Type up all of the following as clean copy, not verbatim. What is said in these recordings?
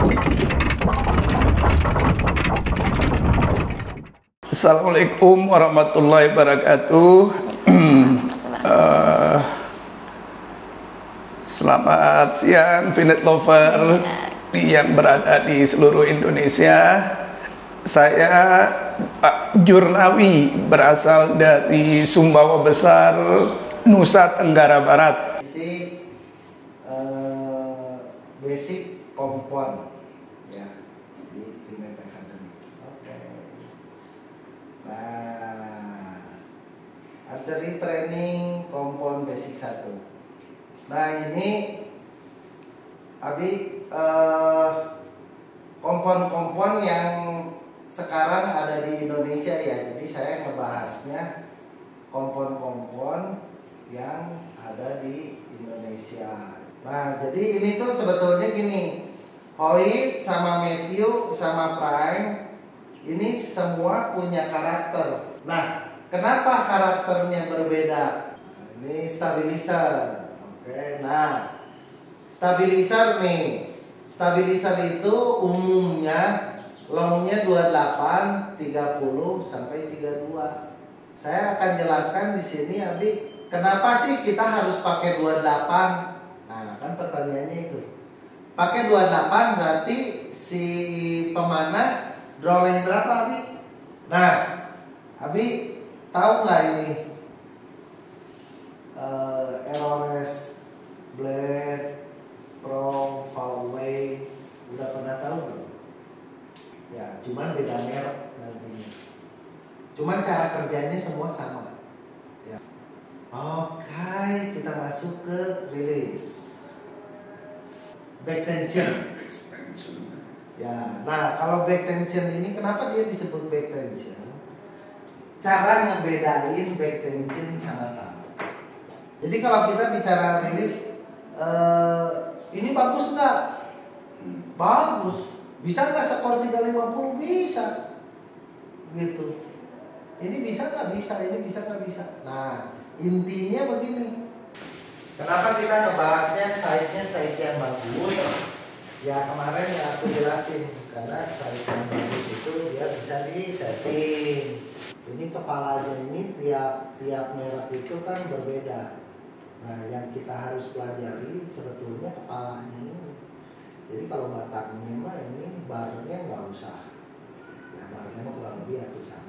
Assalamualaikum warahmatullahi wabarakatuh. Selamat siang Vinet Lover yang berada di seluruh Indonesia. Saya Pak Jurnawi, berasal dari Sumbawa Besar, Nusa Tenggara Barat. Basic kompon ya di Vinet Academy. Oke. Nah, archery training kompon basic 1. Nah, ini Abi kompon-kompon yang sekarang ada di Indonesia ya. Jadi saya ngebahasnya kompon-kompon yang ada di Indonesia. Nah, jadi ini tuh sebetulnya gini, Hoyt sama Matthew sama Prime ini semua punya karakter. Nah, kenapa karakternya berbeda? Ini stabilizer. Oke, nah stabilizer nih. Stabilizer itu umumnya longnya 28, 30 sampai 32. Saya akan jelaskan di sini Abi, kenapa sih kita harus pakai 28? Nah, kan pertanyaannya itu. Pakai 28 berarti si pemanah drawing berapa, Abi? Nah, Abi tahu nggak ini Aerones, Blade, Pro, Fawway, udah pernah tahu belum? Ya, cuman beda merek nantinya. Cuman cara kerjanya semua sama. Ya. Oke, kita masuk ke rilis. Back tension. Ya, nah kalau back tension ini kenapa dia disebut back tension? Cara ngebedain back tension sama tamu. Jadi kalau kita bicara rilis, ini bagus nggak? Bagus. Bisa nggak skor 350? Bisa. Gitu. Ini bisa nggak? Bisa. Ini bisa nggak? Bisa. Nah, intinya begini. Kenapa kita ngebahasnya side yang bagus? Ya kemarin ya aku jelasin, karena side yang bagus itu dia bisa di setting. Ini kepala aja ini tiap merek itu kan berbeda. Nah, yang kita harus pelajari sebetulnya kepalanya ini. Jadi kalau batangnya mah ini barnya nggak usah. Ya barnya mah kurang lebih aku sama.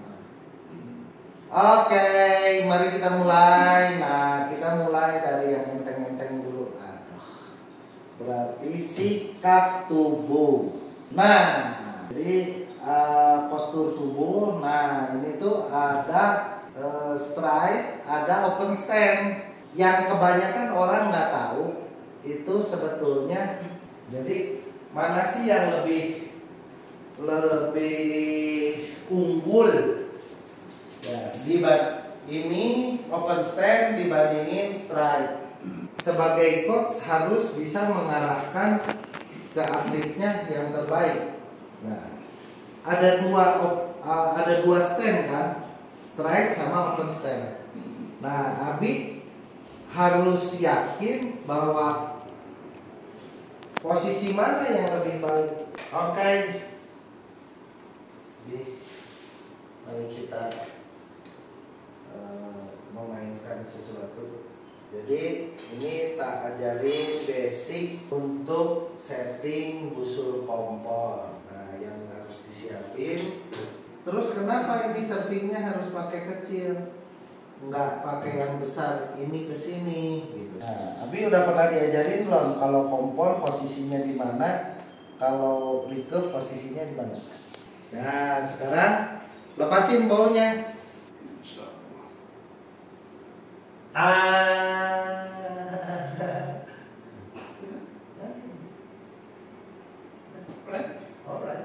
Oke, mari kita mulai. Nah, kita mulai dari yang enteng-enteng dulu. Aduh, berarti sikap tubuh. Nah, jadi postur tubuh. Nah, ini tuh ada stride, ada open stand. Yang kebanyakan orang nggak tahu itu sebetulnya. Jadi mana sih yang lebih unggul? Ya, ini open stand dibandingin stride. Sebagai coach harus bisa mengarahkan ke atletnya yang terbaik. Nah, ada dua stand kan, stride sama open stand. Nah, Abi harus yakin bahwa posisi mana yang lebih baik. Oke. Mari kita memainkan sesuatu. Jadi ini tak ajarin basic untuk setting busur kompor. Nah, yang harus disiapin. Terus kenapa ini servingnya harus pakai kecil? Nggak pakai yang besar, ini ke sini gitu. Nah, Abi udah pernah diajarin belum kalau kompor posisinya di mana? Kalau recurve posisinya di mana? Nah, sekarang lepasin baunya. Alright.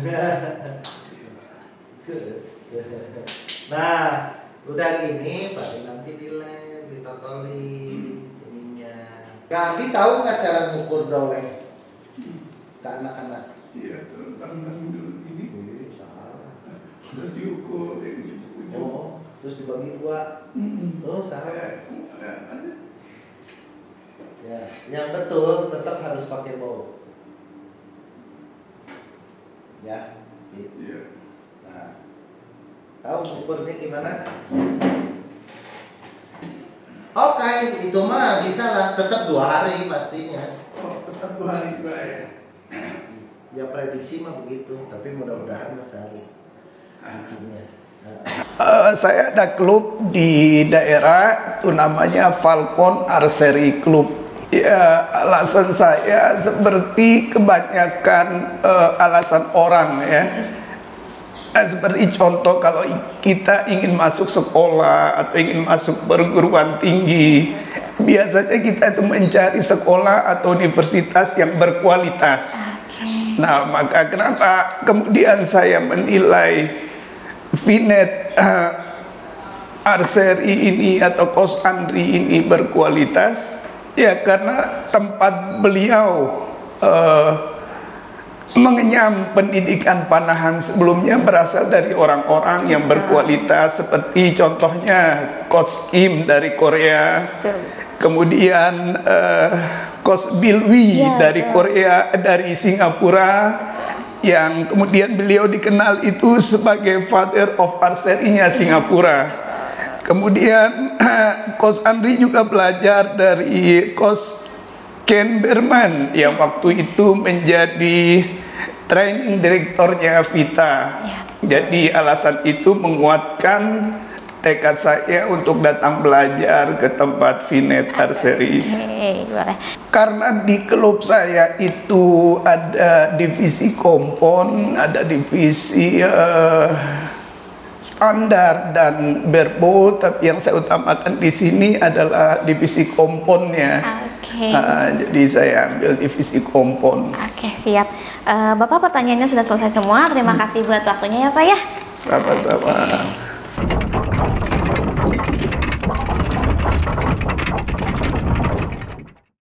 Good. Nah, udah gini, baru nanti dilem, ditotolin sininya. Gabi tahu nggak cara ngukur doleng ke anak-anak? Iya, tangan dulu ini. Salah. Terus diukur ini. Oh, terus dibagi dua. Oh, salah. Ya, yang betul tetap harus pakai bow. ya. Fit. Iya. Nah, tahu ukurnya gimana? Oke, itu mah bisa lah, tetap 2 hari pastinya. Oh, tetap 2 hari Pak ya. Ya prediksi mah begitu, tapi mudah-mudahan sehari. Bikinnya. Saya ada klub di daerah itu namanya Falcon Archery Club. Ya, alasan saya seperti kebanyakan alasan orang ya. Seperti contoh kalau kita ingin masuk sekolah atau ingin masuk perguruan tinggi, biasanya kita itu mencari sekolah atau universitas yang berkualitas. Nah, maka kenapa kemudian saya menilai Vinet Archery ini atau Coach Andri ini berkualitas, ya karena tempat beliau mengenyam pendidikan panahan sebelumnya berasal dari orang-orang yang berkualitas, seperti contohnya Coach Kim dari Korea, kemudian Coach Bill Wee dari Korea, dari Singapura, yang kemudian beliau dikenal itu sebagai father of archery-nya Singapura. Kemudian Coach Andri juga belajar dari Coach Ken Berman yang waktu itu menjadi training direkturnya Vita. Jadi alasan itu menguatkan tekad saya untuk datang belajar ke tempat Vinet Archery. Karena di klub saya itu ada divisi kompon, ada divisi standar dan berbo, tapi yang saya utamakan di sini adalah divisi komponnya. Jadi saya ambil divisi kompon. Oke, siap. Bapak pertanyaannya sudah selesai semua. Terima kasih buat waktunya ya Pak ya. Sama-sama.